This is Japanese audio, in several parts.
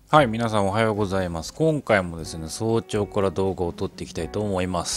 はい、皆さんおはようございます。今回もですね、早朝から動画を撮っていきたいと思います。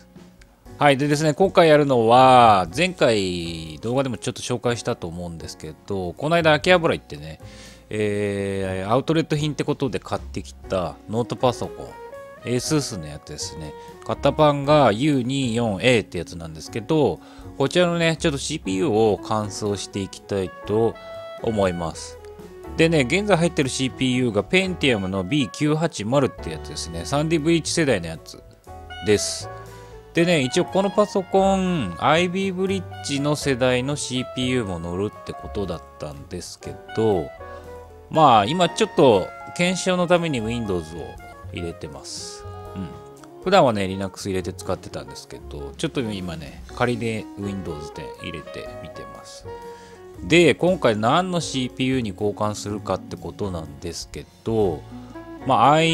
はい、でですね、今回やるのは、前回動画でもちょっと紹介したと思うんですけど、この間秋葉原行ってね、アウトレット品ってことで買ってきたノートパソコン、ASUS のやつですね。型番が U24A ってやつなんですけど、こちらのね、ちょっと CPU を乾燥していきたいと思います。でね、現在入ってる CPU が Pentium の B980 ってやつですね。サンディブリッジ世代のやつです。でね、一応このパソコン、IB ブリッジの世代の CPU も乗るってことだったんですけど、まあ今ちょっと検証のために Windows を入れてます。うん。普段はね、Linux 入れて使ってたんですけど、ちょっと今ね、仮で Windows で入れてみてます。で、今回何の CPU に交換するかってことなんですけど、まあ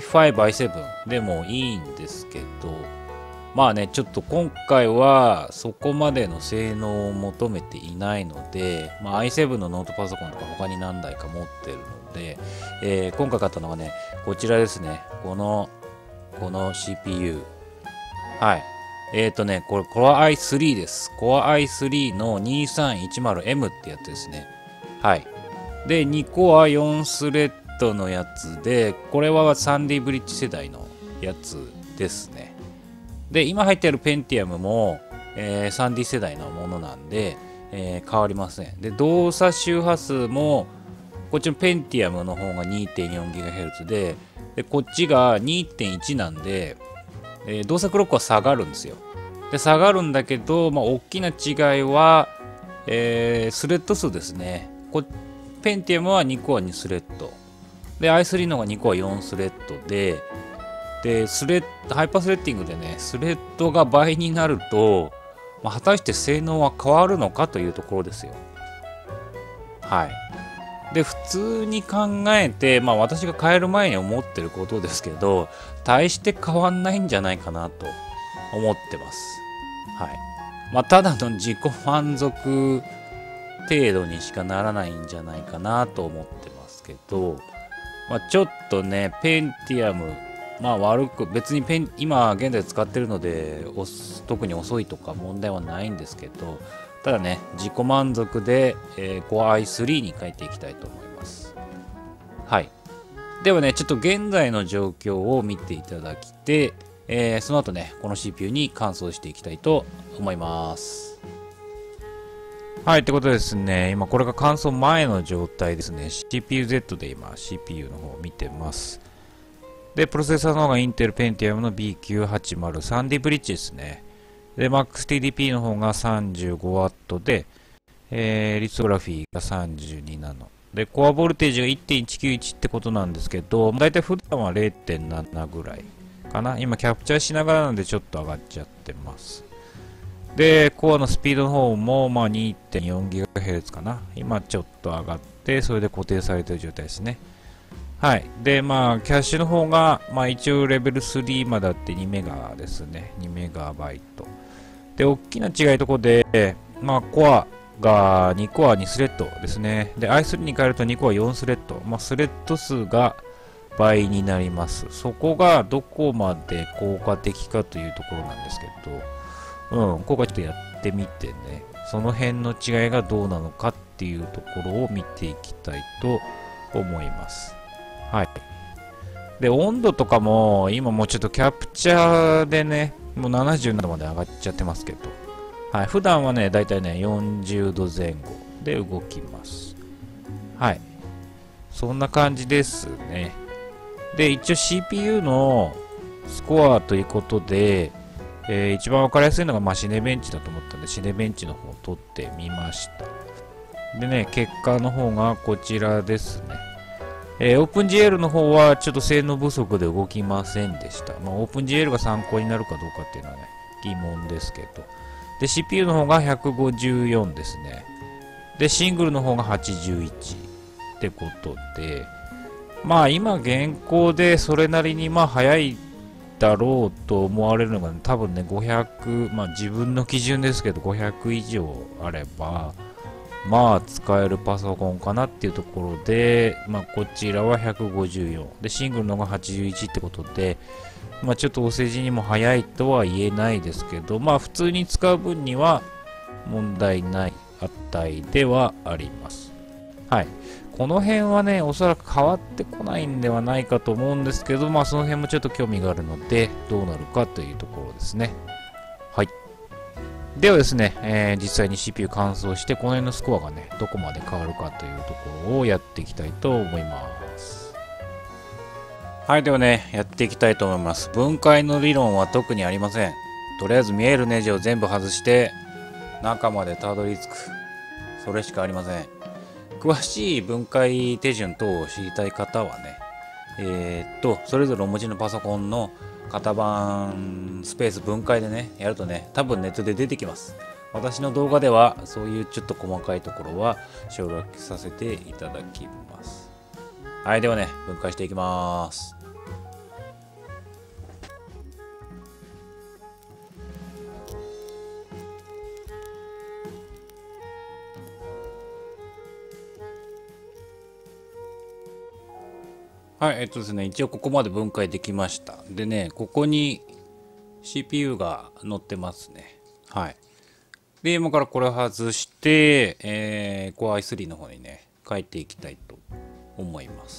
i5、i7 でもいいんですけど、まあね、ちょっと今回はそこまでの性能を求めていないので、まあ、i7 のノートパソコンとか他に何台か持ってるので、今回買ったのはね、こちらですね。この CPU。はい。これ Core i3 です。Core i3 の 2310M ってやつですね。はい。で、2 Core 4スレッドのやつで、これはサンディブリッジ世代のやつですね。で、今入っている Pentium も、サンディ世代のものなんで、変わりません。で、動作周波数も、こっちの Pentium の方が 2.4GHz で、こっちが 2.1 なんで、動作クロックは下がるんですよ。で、下がるんだけど、まあ、大きな違いは、スレッド数ですね。ペンティアムは2コア2スレッド。で、i3 の方が2コア4スレッドで、ハイパースレッディングでね、スレッドが倍になると、まあ、果たして性能は変わるのかというところですよ。はい。で、普通に考えて、まあ私が変える前に思ってることですけど、大して変わんないんじゃないかなと思ってます。はい。まあただの自己満足程度にしかならないんじゃないかなと思ってますけど、まあちょっとね、ペンティアム、まあ別に今現在使ってるので、特に遅いとか問題はないんですけど、ただね、自己満足で、Core i3 に変えていきたいと思います。はい。ではね、ちょっと現在の状況を見ていただきて、その後ね、この CPU に換装していきたいと思います。はい、ってことですね、今これが換装前の状態ですね。CPU-Z で今 CPU の方を見てます。で、プロセッサーの方が Intel Pentium の B980 サンディブリッジですね。で、MaxTDP の方が 35W で、リストグラフィーが32ナノ。で、コアボルテージが 1.191 ってことなんですけど、だいたい普段は 0.7 ぐらいかな。今キャプチャーしながらなんでちょっと上がっちゃってます。で、コアのスピードの方も、まあ、2.4GHz かな。今ちょっと上がって、それで固定されている状態ですね。はい。で、まあ、キャッシュの方が、まあ、一応レベル3まであって2メガですね。2メガバイト。で、大きな違いとこで、まあ、コアが2コア2スレッドですね。で、i3 に変えると2コア4スレッド。まあ、スレッド数が倍になります。そこがどこまで効果的かというところなんですけど、ここはちょっとやってみてね、その辺の違いがどうなのかっていうところを見ていきたいと思います。はい。で、温度とかも、今もうちょっとキャプチャーでね、もう70度まで上がっちゃってますけど、はい。普段はね、だいたいね、40度前後で動きます。はい。そんな感じですね。で、一応 CPU のスコアということで、一番わかりやすいのが、まあ、シネベンチだと思ったんで、シネベンチの方を取ってみました。でね、結果の方がこちらですね。OpenGL の方はちょっと性能不足で動きませんでした。まあ、OpenGL が参考になるかどうかっていうのはね、疑問ですけど。で、CPU の方が154ですね。で、シングルの方が81ってことで、まあ今現行でそれなりにまあ早いだろうと思われるのが、ね、多分ね500、まあ自分の基準ですけど500以上あれば、 まあ使えるパソコンかなっていうところで、まあこちらは154で、シングルのが81ってことで、まあちょっとお世辞にも早いとは言えないですけど、まあ普通に使う分には問題ない値ではあります。はい。この辺はね、おそらく変わってこないんではないかと思うんですけど、まあその辺もちょっと興味があるので、どうなるかというところですね。はい。ではですね、実際に CPU 乾燥して、この辺のスコアがね、どこまで変わるかというところをやっていきたいと思います。はい、ではね、やっていきたいと思います。分解の理論は特にありません。とりあえず見えるネジを全部外して、中までたどり着く。それしかありません。詳しい分解手順等を知りたい方はね、それぞれお持ちのパソコンの型番スペース分解でね、やるとね、多分ネットで出てきます。私の動画では、そういうちょっと細かいところは省略させていただきます。はい、ではね、分解していきます。はい、ですね、一応ここまで分解できました。でね、ここに CPU が載ってますね。はい。で、今からこれを外して、Core i3 の方にね、書いていきたいと思います。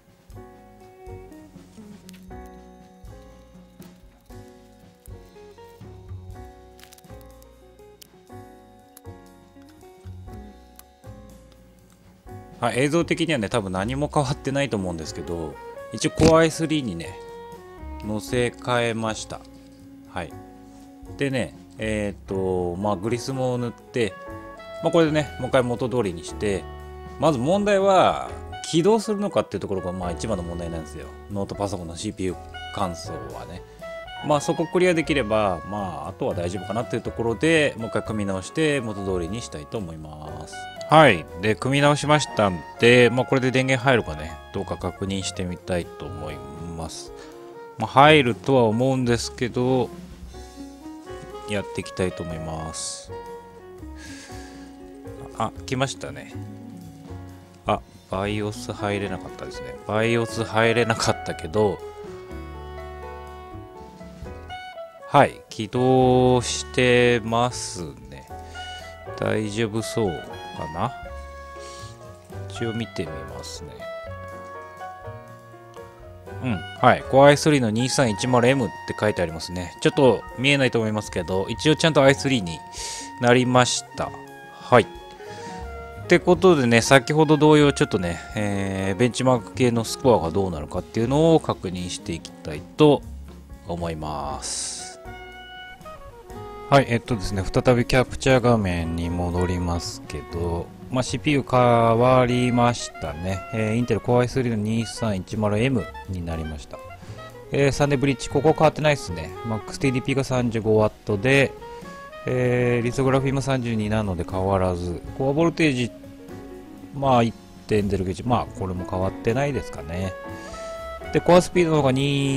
はい、映像的にはね、多分何も変わってないと思うんですけど、一応 Core i3 にね、載せ替えました。はい。でね、まあ、グリスも塗って、まあ、これでね、もう一回元通りにして、まず問題は、起動するのかっていうところが、まあ、一番の問題なんですよ。ノートパソコンの CPU 乾燥はね。まあ、そこクリアできれば、まあ、あとは大丈夫かなっていうところで、もう一回組み直して、元通りにしたいと思います。はい。で、組み直しましたんで、まあ、これで電源入るかね、どうか確認してみたいと思います。まあ、入るとは思うんですけど、やっていきたいと思います。あ、来ましたね。あ、BIOS 入れなかったですね。BIOS 入れなかったけど、はい、起動してますね。大丈夫そうかな。一応見てみますね。うん、はい。Core i3 の 2310M って書いてありますね。ちょっと見えないと思いますけど、一応ちゃんと i3 になりました。はい。ってことでね、先ほど同様ちょっとね、ベンチマーク系のスコアがどうなるかっていうのを確認していきたいと思います。はい、ですね、再びキャプチャー画面に戻りますけど、まあ、CPU 変わりましたね。インテル Core i3 の 2310M になりました。サンデーブリッジ、ここ変わってないですね。MaxTDP が 35W で、リソグラフィーも32なので変わらず、コアボルテージ、まあ 1.091、まあこれも変わってないですかね。で、コアスピードの方が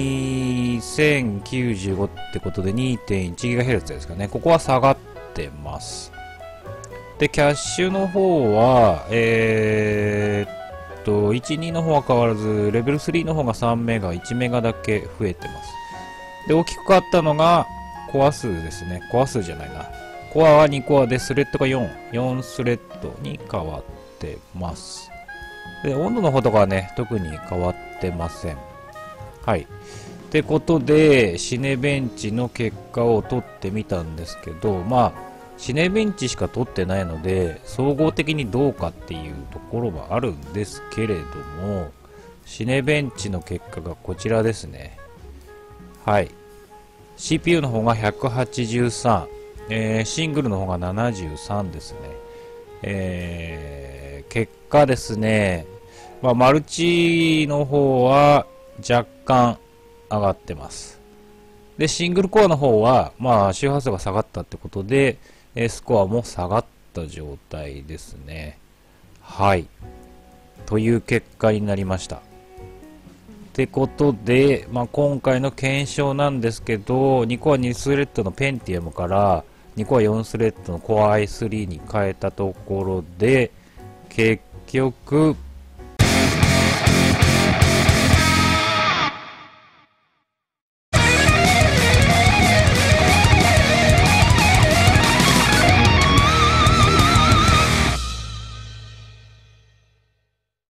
2095ってことで 2.1GHz ですかね。ここは下がってます。で、キャッシュの方は、12の方は変わらず、レベル3の方が3メガ、1メガだけ増えてます。で、大きく変わったのが、コア数ですね。コア数じゃないな。コアは2コアで、スレッドが4スレッドに変わってます。で、温度の方とかはね、特に変わってません。はい。ってことで、シネベンチの結果を取ってみたんですけど、まあ、シネベンチしか取ってないので、総合的にどうかっていうところはあるんですけれども、シネベンチの結果がこちらですね。はい。CPU の方が183、シングルの方が73ですね。結果ですね、まあ、マルチの方は若干上がってます。で、シングルコアの方は、まあ、周波数が下がったってことで、スコアも下がった状態ですね。はい。という結果になりました。ってことで、まあ、今回の検証なんですけど、2コア2スレッドのペンティアムから 2コア4スレッドの Core i3 に変えたところで、結局、